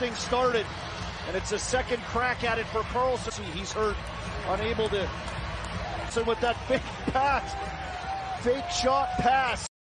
getting started. And it's a second crack at it for Karlsson. He's hurt, unable to. So with that fake pass, fake shot pass.